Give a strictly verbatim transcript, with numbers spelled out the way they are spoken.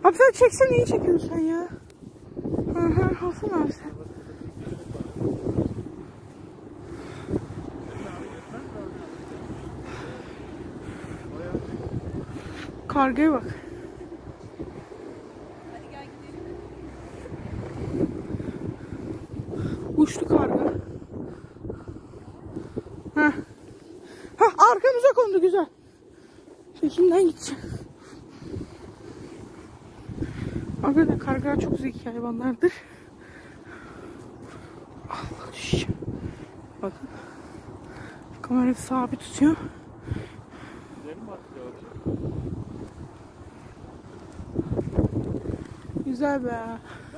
Abi sen çeksene, iyi çekiyorsun sen ya. Hı hı, alsana abi sen. Kargaya bak. Uçtu karga. Heh. Heh, arkamıza kondu, güzel. Peşinden gideceğim. Arkadaşlar kargalar çok zeki hayvanlardır. Allah, düşeceğim. Bakın. Kamerayı sabit tutuyor. Güzel be.